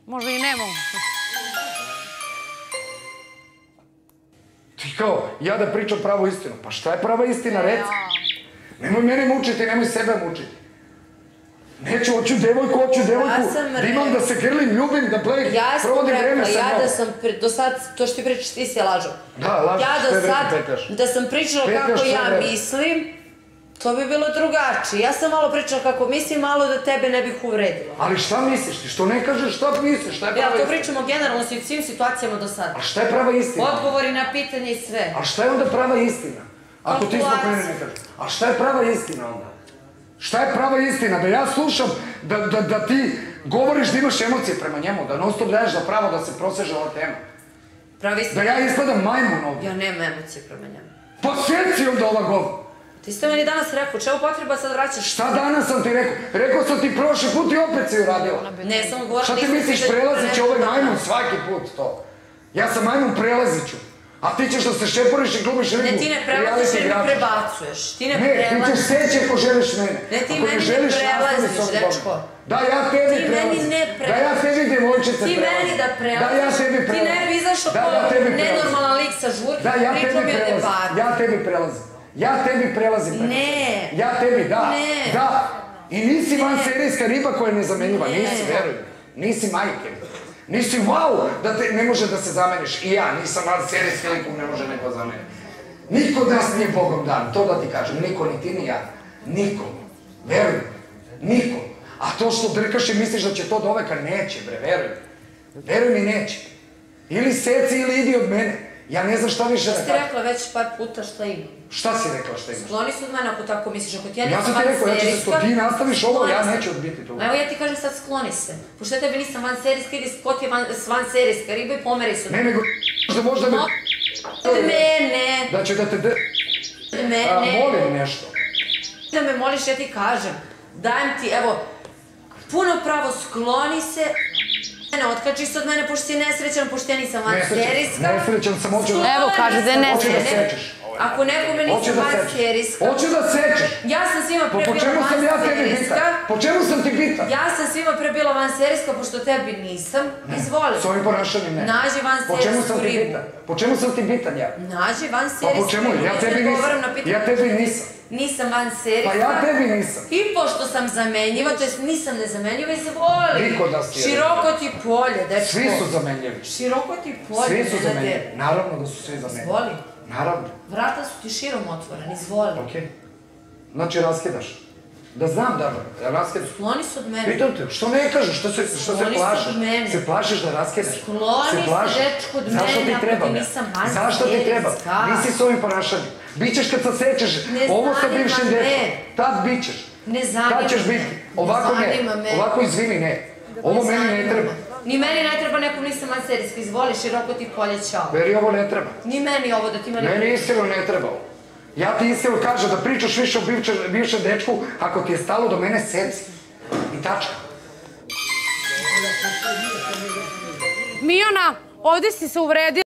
Možda i ne mogu. Ti kao, ja da pričam pravu istinu. Pa šta je prava istina, reci? Nemoj mene mučiti, nemoj sebe mučiti. Neću, hoću devojku, da imam da se grlim, ljubim, da provodim vreme sa njom. Ja da sam do sad, to što ti pričaš, ti si lažo. Da, lažo, što je vreme petaš. Da sam pričala kako ja mislim, to bi bilo drugačije. Ja sam malo pričala kako mislim, malo da tebe ne bih uvredila. Ali šta misliš ti? Što ne kažeš šta misliš? Šta je prava istina? Ja to pričamo generalno svim situacijama do sada. A šta je prava istina? Odgovori na pitanje i sve. A šta je onda prava istina? Ako ti zbog mene ne kažeš. A šta je prava istina onda? Šta je prava istina? Da ja slušam, da ti govoriš da imaš emocije prema njemu, da non stop daješ za pravo da se proseže ova tema. Prava istina? Da ja ispadam majmun ovdje. Ja nemam emocije prema njemu. Pa sjeci onda ova govor. Ti ste meni danas rekao, čemu potreba sad vraćaš? Šta danas sam ti rekao? Rekao sam ti prošli put i opet si uradila. Ne, sam govorila... Šta ti misliš, prelazit će ovaj majmun svaki put to? Ja sam majmun, prelazit ću. A ti ćeš da se šeporiš i glumiš ribu. Ne, ti ne prelaziš jer mi prebacuješ. Ti ne prelaziš. Ne, ti ćeš seći ako želiš mene. Ne, ti meni ne prelaziš, dečko. Da, ja tebi prelazim. Ti meni ne prelaziš. Da, ja tebi devojčice prelazim. Ti meni da prelaziš. Da, ja tebi prelazim. Ti ne bi izašao kao nenormalan lik sa žurke. Da, ja tebi prelazim. Ja tebi prelazim. Ja tebi prelazim. Ne. Ja tebi, da. Ne. Da. I nisi vanserijska riba koja je nezamenjiva. Nisi, veruj. Nisi majke. Nisi wow da te ne može da se zameniš. I ja nisam vanserijska likom, ne može neko zameniti. Niko od nas nije Bogom dan, to da ti kažem. Niko, ni ti, ni ja. Niko. Veruj. Niko. A to što drkaš i misliš da će to do veka, neće, bre, veruj. Veruj mi, neće. Ili seci ili idi od mene. Ja ne znam šta više da kažem. Ti rekla već par puta šta imam. Šta si rekla šta imaš? Skloni se od mene ako tako misliš. Ako ti ja Ja sam ti rekao, ja ću se to, ti nastaviš ovo, ja neću odbiti to. Evo ja ti kažem sad skloni se. Pošto ja tebi nisam vanserijska, idi ko ti je vanserijska riba i pomeri se od mene. Ne, nego možda me... Mene. Da će da te... Mene. Molim nešto. Da me moliš, ja ti kažem. Dajem ti, evo, puno pravo skloni se. Ne otkačiš se od mene, pošto si nesrećan, pošto ja nisam vanserijska. Nesrećan sam, hoću da... Evo, kaže da je nesrećan. Hoću da sečeš. Ako nekome nisam vanserijska... Hoću da sečeš. Ja sam svima pre bila Po čemu sam ja tebi vanserijska. bitan? Po čemu sam ti bitan? Ja sam svima pre bila vanserijska, pošto tebi nisam. Izvoli. S ovim ponašanjem ne. Nađi vanserijsku ribu. Po čemu sam ti bitan ja? Nađi vanserijsku ribu. Pa po čemu? Ja tebi nisam. Ja tebi nisam. Nisam vanserijska. Pa ja tebi nisam. I pošto sam zamenjiva, to jest nisam nezamenjiva, izvoli. Niko da si je. Široko ti polje, dečko. Svi su zamenjivi. Široko ti polje, Svi su zamenjivi. Naravno da su svi zamenjivi. Izvoli. Naravno. Vrata su ti širom otvorene, izvoli. Okej. Znači raskidaš. Da znam da raskidaš. Skloni se od mene. Pitam te, što ne kažeš, što se plašiš? Se plašiš da raskidaš? Skloni se, dečko, od mene, ako ti nisam vanserijska. Zašto ti treba? Nisi s ovim ponašanjem. Bićeš kad se sečeš, ovo sa bivšim dečkom. Tad bićeš. Ne zanima me. Tad ćeš biti. Ovako ne. Ovako izvini, ne. Ovo meni ne treba. Ni meni ne treba, nekom nisam vanserijska, izvoli, široko ti polje, čao. Veri, ovo ne treba. Ni meni ovo da ti meni... Meni iskreno ne treba ovo. Ja ti iskreno kažem da pričaš više o bivšem dečku, ako ti je stalo do mene, seci. I tačka. Mijona, ovdje si se uvredila.